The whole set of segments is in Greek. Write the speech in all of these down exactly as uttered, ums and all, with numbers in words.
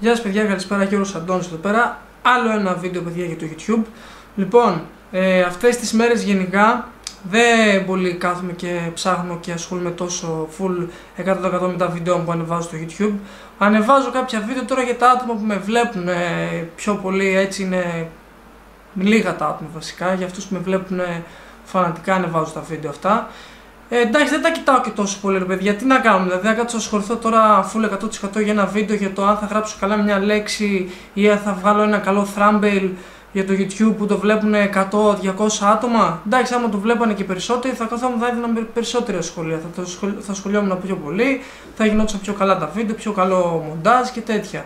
Γεια σας παιδιά, καλησπέρα, Γιώργος Αντώνης εδώ πέρα. Άλλο ένα βίντεο παιδιά για το YouTube. Λοιπόν, ε, αυτές τις μέρες γενικά δεν πολύ κάθομαι και ψάχνω και ασχολούμαι τόσο full εκατό τοις εκατό με τα βίντεο που ανεβάζω στο YouTube. Ανεβάζω κάποια βίντεο τώρα για τα άτομα που με βλέπουν ε, πιο πολύ, έτσι είναι λίγα τα άτομα βασικά. Για αυτούς που με βλέπουν ε, φανατικά ανεβάζω τα βίντεο αυτά. Ε, εντάξει, δεν τα κοιτάω και τόσο πολύ ρε παιδιά, τι να κάνω, δηλαδή να κάτσω να ασχοληθώ τώρα full εκατό τοις εκατό για ένα βίντεο για το αν θα γράψω καλά μια λέξη ή αν θα βγάλω ένα καλό thumbnail για το YouTube που το βλέπουν εκατό με διακόσια άτομα. Εντάξει, άμα το βλέπανε και περισσότεροι θα καθόμουν, θα έδιναν περισσότερη σχολεία, θα, θα σχολιόμουν πιο πολύ, θα γινόντουσαν πιο καλά τα βίντεο, πιο καλό μοντάζ και τέτοια.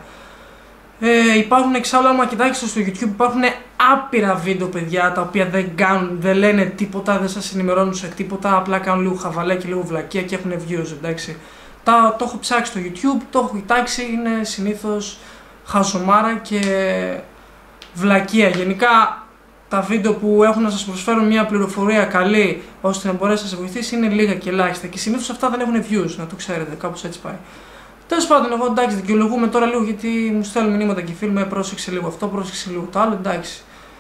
Ε, υπάρχουν εξάλλου, άμα κοιτάξετε στο YouTube, υπάρχουν άπειρα βίντεο παιδιά τα οποία δεν, κάνουν, δεν λένε τίποτα, δεν σας ενημερώνουν σε τίποτα, απλά κάνουν λίγο χαβαλέ και λίγο βλακεία και έχουν views, εντάξει. Τα, το έχω ψάξει στο YouTube, το έχω κοιτάξει, είναι συνήθως χαζομάρα και βλακεία. Γενικά τα βίντεο που έχουν να σας προσφέρουν μια πληροφορία καλή ώστε να μπορέσει να σας βοηθήσει είναι λίγα και ελάχιστα και συνήθως αυτά δεν έχουν views, να το ξέρετε, κάπως έτσι πάει. Τέλος πάντων, εγώ εντάξει, δικαιολογούμε τώρα λίγο γιατί μου στέλνουν μηνύματα και φίλοι μου, πρόσεξε λίγο αυτό, πρόσεξε λίγο το άλλο, εντάξει.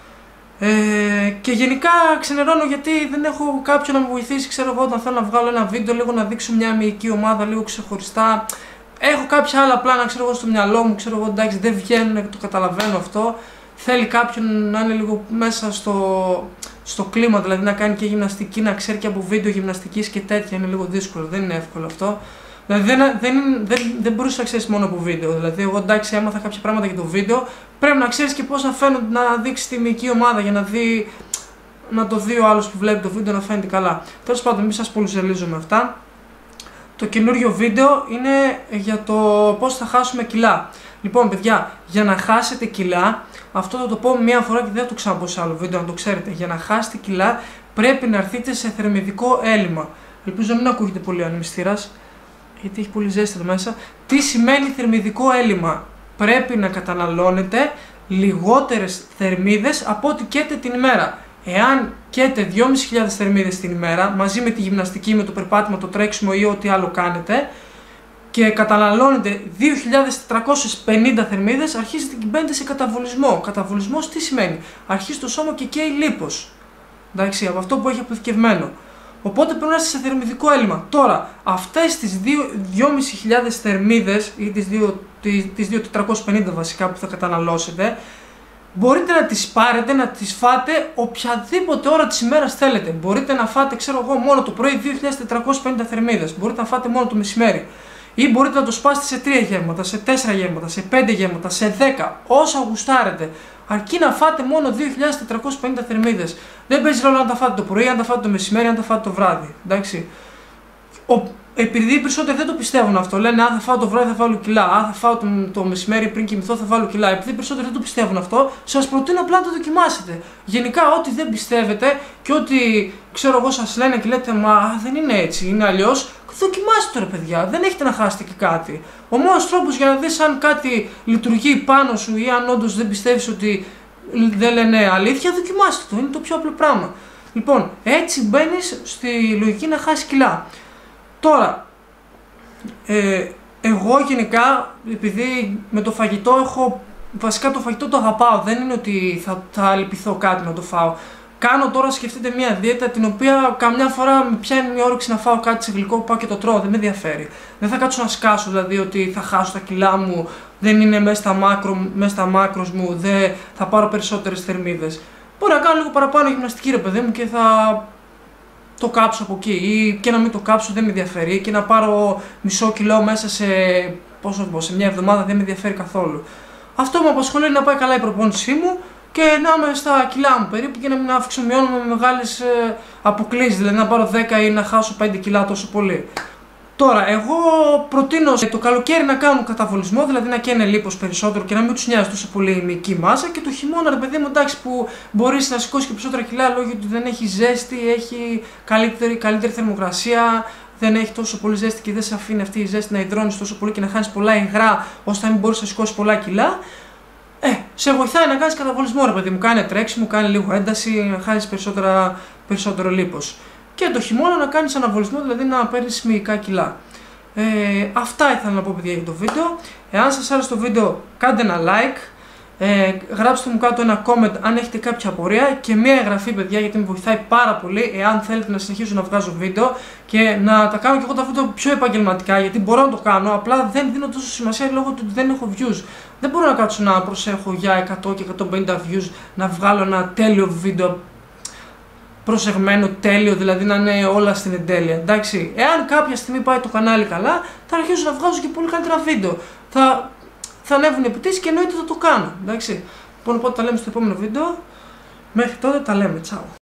Ε, και γενικά ξενερώνω γιατί δεν έχω κάποιον να με βοηθήσει, ξέρω εγώ, όταν θέλω να βγάλω ένα βίντεο, λίγο να δείξω μια μυϊκή ομάδα, λίγο ξεχωριστά. Έχω κάποια άλλα πλάνα, ξέρω εγώ, στο μυαλό μου, ξέρω εγώ, εντάξει, δεν βγαίνουν, το καταλαβαίνω αυτό. Θέλει κάποιον να είναι λίγο μέσα στο, στο κλίμα, δηλαδή να κάνει και γυμναστική, να ξέρει και από βίντεο γυμναστικής και τέτοια, είναι λίγο δύσκολο, δεν είναι εύκολο αυτό. Δηλαδή δεν, δεν, δεν, δεν μπορείς να ξέρεις μόνο από βίντεο. Δηλαδή, εγώ εντάξει, έμαθα κάποια πράγματα για το βίντεο. Πρέπει να ξέρεις και πώς να φαίνονται, να δείξεις τη μυϊκή ομάδα για να, δει, να το δει ο άλλος που βλέπει το βίντεο να φαίνεται καλά. Τέλος πάντων, μην σας πολυζελίζω με αυτά. Το καινούριο βίντεο είναι για το πώς θα χάσουμε κιλά. Λοιπόν, παιδιά, για να χάσετε κιλά, αυτό θα το πω μία φορά και δεν θα το ξαναπώ σε άλλο βίντεο, να το ξέρετε. Για να χάσετε κιλά, πρέπει να έρθετε σε θερμιδικό έλλειμμα. Ελπίζω να μην ακούγεται πολύ ο ανεμιστήρας, γιατί έχει πολύ ζέστη εδώ μέσα. Τι σημαίνει θερμιδικό έλλειμμα? Πρέπει να καταναλώνετε λιγότερες θερμίδες από ό,τι καίτε την ημέρα. Εάν καίτε δυόμισι χιλιάδες θερμίδες την ημέρα, μαζί με τη γυμναστική, με το περπάτημα, το τρέξιμο ή ό,τι άλλο κάνετε, και καταναλώνετε δύο χιλιάδες τετρακόσιες πενήντα θερμίδες, αρχίζετε και μπαίνετε σε καταβολισμό. Καταβολισμός τι σημαίνει? Αρχίζει το σώμα και καίει λίπος. Εντάξει, από αυτό που έχει αποθηκευμένο. Οπότε πρέπει να είστε σε θερμιδικό έλλειμμα. Τώρα, αυτές τις δυόμισι χιλιάδες θερμίδες ή τις δύο χιλιάδες τετρακόσιες πενήντα βασικά που θα καταναλώσετε, μπορείτε να τις πάρετε, να τις φάτε οποιαδήποτε ώρα της ημέρας θέλετε. Μπορείτε να φάτε, ξέρω εγώ, μόνο το πρωί δύο χιλιάδες τετρακόσιες πενήντα θερμίδες. Μπορείτε να φάτε μόνο το μεσημέρι. Ή μπορείτε να το σπάσετε σε τρία γεύματα, σε τέσσερα γεύματα, σε πέντε γεύματα, σε δέκα, όσα γουστάρετε. Αρκεί να φάτε μόνο δύο χιλιάδες τετρακόσιες πενήντα θερμίδες. Δεν παίζει ρόλο αν τα φάτε το πρωί, αν τα φάτε το μεσημέρι, αν τα φάτε το βράδυ. Εντάξει. Ο, επειδή οι περισσότεροι δεν το πιστεύουν αυτό, λένε αν θα φάω το βράδυ θα βάλω κιλά, αν θα φάω το, το μεσημέρι πριν κοιμηθώ θα βάλω κιλά. Επειδή οι περισσότεροι δεν το πιστεύουν αυτό, σας προτείνω απλά να το δοκιμάσετε. Γενικά, ό,τι δεν πιστεύετε και ό,τι ξέρω εγώ σας λένε και λέτε μα δεν είναι έτσι, είναι αλλιώς. Δοκιμάστε το ρε παιδιά, δεν έχετε να χάσετε και κάτι. Ο μόνος τρόπος για να δεις αν κάτι λειτουργεί πάνω σου ή αν όντως δεν πιστεύεις ότι δεν λένε αλήθεια, δοκιμάστε το, είναι το πιο απλό πράγμα. Λοιπόν, έτσι μπαίνεις στη λογική να χάσεις κιλά. Τώρα, ε, εγώ γενικά, επειδή με το φαγητό έχω, βασικά το φαγητό το αγαπάω, δεν είναι ότι θα, θα λυπηθώ κάτι να το φάω. Κάνω τώρα, σκεφτείτε μια δίαιτα την οποία καμιά φορά με πιάνει η όρεξη να φάω κάτι σε γλυκό που πάω και το τρώω, δεν με ενδιαφέρει. Δεν θα κάτσω να σκάσω, δηλαδή ότι θα χάσω τα κιλά μου, δεν είναι μέσα στα, μάκρο, μέσα στα μάκρος μου, δεν θα πάρω περισσότερες θερμίδες. Μπορεί να κάνω λίγο παραπάνω γυμναστική ρε παιδί μου και θα το κάψω από εκεί ή και να μην το κάψω δεν με ενδιαφέρει και να πάρω μισό κιλό μέσα σε, πόσο πω, σε μια εβδομάδα δεν με ενδιαφέρει καθόλου. Αυτό μου απασχολεί να πάει καλά η προπόνησή μου και να είμαι στα κιλά μου περίπου και να μην αυξομειώνω με μεγάλες ε, αποκλήσεις, δηλαδή να πάρω δέκα ή να χάσω πέντε κιλά τόσο πολύ. Τώρα, εγώ προτείνω το καλοκαίρι να κάνουν καταβολισμό, δηλαδή να καίνε λίπος περισσότερο και να μην τους νοιάζει τόσο πολύ η μυϊκή μάζα και το χειμώνα, ρε παιδί μου, εντάξει, που μπορείς να σηκώσεις και περισσότερα κιλά λόγω ότι δεν έχει ζέστη, έχει καλύτερη, καλύτερη θερμοκρασία, δεν έχει τόσο πολύ ζέστη και δεν σε αφήνει αυτή η ζέστη να υδρώνεις τόσο πολύ και να χάνεις πολλά υγρά ώστε να μην μπορείς να σηκώσεις πολλά κιλά. Ε, σε βοηθάει να κάνεις καταβολισμό ρε παιδί μου, κάνει τρέξιμο, κάνει λίγο ένταση, να χάνεις περισσότερο λίπος. Και το χειμώνα να κάνεις αναβολισμό, δηλαδή να παίρνεις μυϊκά κιλά. Ε, αυτά ήθελα να πω, παιδιά, για το βίντεο. Εάν σας άρεσε το βίντεο, κάντε ένα like. Ε, γράψτε μου κάτω ένα comment αν έχετε κάποια απορία και μια εγγραφή, παιδιά, γιατί με βοηθάει πάρα πολύ εάν θέλετε να συνεχίσω να βγάζω βίντεο και να τα κάνω και εγώ τα βίντεο πιο επαγγελματικά, γιατί μπορώ να το κάνω, απλά δεν δίνω τόσο σημασία λόγω του ότι δεν έχω views. Δεν μπορώ να κάτσω να προσέχω για εκατό και εκατόν πενήντα views να βγάλω ένα τέλειο βίντεο, προσεγμένο, τέλειο, δηλαδή να είναι όλα στην εντέλεια. Εντάξει, εάν κάποια στιγμή πάει το κανάλι καλά, θα αρχίσω να βγάζω και πολύ καλύτερα βίντεο. Θα θα ανέβουν οι επιτήσεις και εννοείται θα το κάνω, εντάξει. Λοιπόν, οπότε τα λέμε στο επόμενο βίντεο. Μέχρι τότε τα λέμε, τσάου.